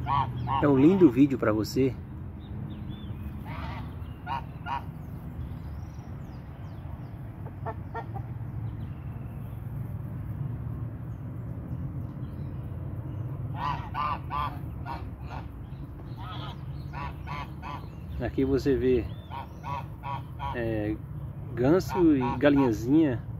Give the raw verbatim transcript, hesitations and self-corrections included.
É um lindo vídeo para você. Aqui você vê é, ganso e galinhazinha